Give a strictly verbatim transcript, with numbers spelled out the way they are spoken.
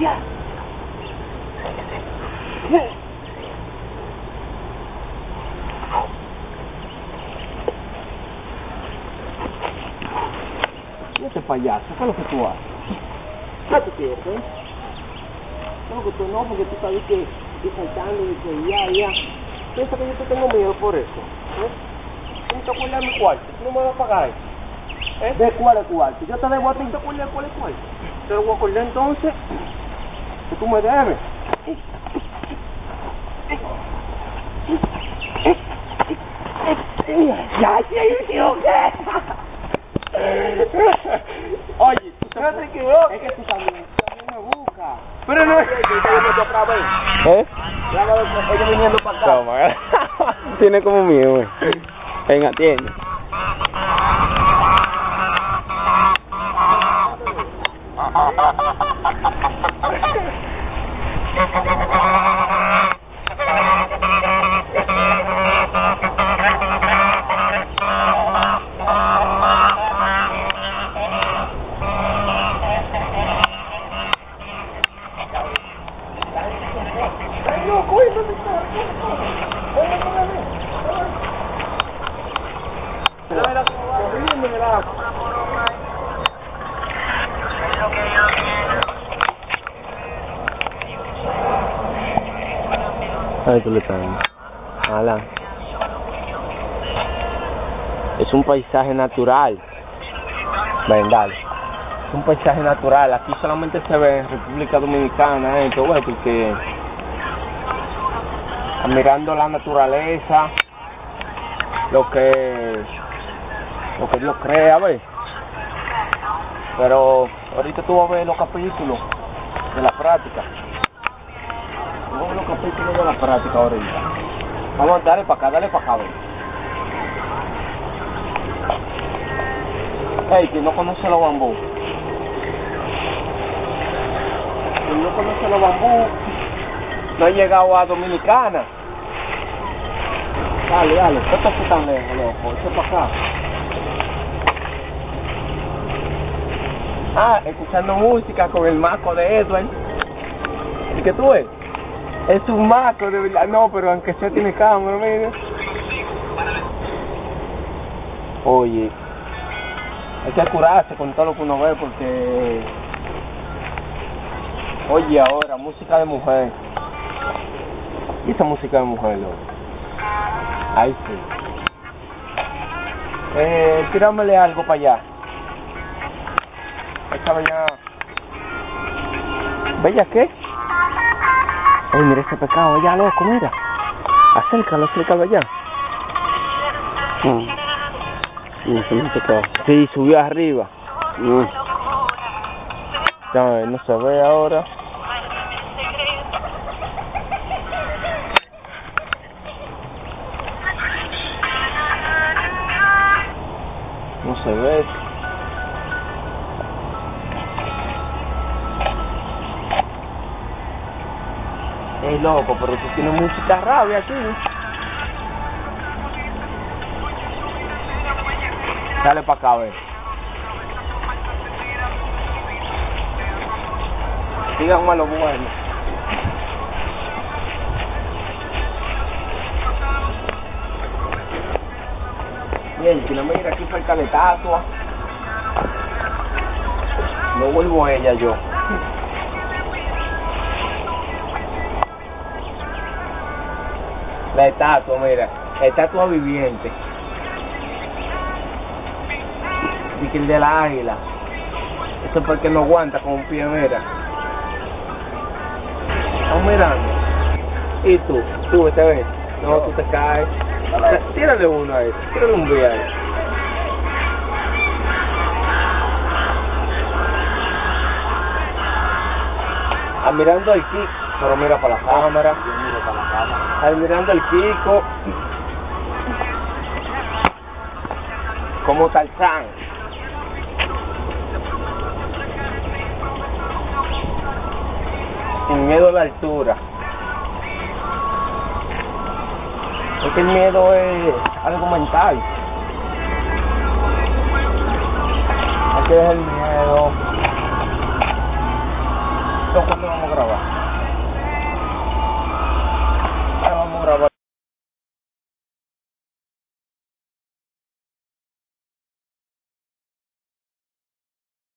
ya. Y este payaso, ¿qué es lo que tú haces? ¿Qué tú quieres, eh? No, que tú no, porque tú sabes que estoy saltando y que ya, ya. Piensa que yo te tengo miedo por eso, ¿eh? ¿Tú no te acuerdas de mi cuarto? ¿Tú no me vas a pagar eso? ¿Eh? ¿De cuál es cuarto? Yo te debo a ti, ¿te acuerdas de cuál es cuarto? Te lo voy a acordar entonces que tú me debes. Ya, sí, tío, ¿qué? Oye, tú no te equivoques. Es que tú también, tú también me buscas. Pero no. ¿Eh? Ellos viniendo para acá. Toma, tiene como miedo, güey. Venga, tiene. Ahí tú le estás viendo. Ala. Es un paisaje natural. Ven, dale. Es un paisaje natural. Aquí solamente se ve en República Dominicana esto, güey, porque admirando la naturaleza, lo que lo que Dios crea, güey. Pero ahorita tú vas a ver los capítulos de la práctica. Vamos a ver los capítulos de la práctica ahorita. Vamos a darle para acá, dale para acá, güey. Hey, quien no conoce los bambú. Quien no conoce los bambú no ha llegado a Dominicana. Dale, dale, ¿qué está tan lejos, loco? Eso para acá. Ah, escuchando música con el maco de Edwin. ¿Y qué tú ves? Es un maco, de verdad. No, pero aunque sea tiene cámara, mira. Oye, hay que curarse con todo lo que uno ve porque... Oye, ahora, música de mujer. ¿Y esa música de mujer, loco? Ahí sí. Eh, tíramele algo para allá. Esta bella... ¿Bella qué? Ay, mira ese pecado allá, loco, mira. Acércalo, acércalo allá. Mm. No, se me pecado. Sí, subió arriba. Mm. Ya, no se ve ahora. No se ve. Ey, loco, pero tú tienes mucha rabia aquí. Dale para acá, a ver. Díganme lo bueno. Bien, si no me ir aquí cerca de estatua, no vuelvo a ella yo. La estatua, mira, la estatua viviente. Y que el de la águila. Eso es porque no aguanta con un pie, mira. Estamos mirando. Y tú, tú, esta vez. No, tú te caes. Tírale uno a eso, tírale un día a eso. Admirando al Kiko, pero mira para la cámara. Yo miro para la cámara. Admirando al Kiko. Como Tarzán. Sin miedo a la altura. Porque el miedo es algo mental. Hay que dejar el miedo. Esto cuando grabar.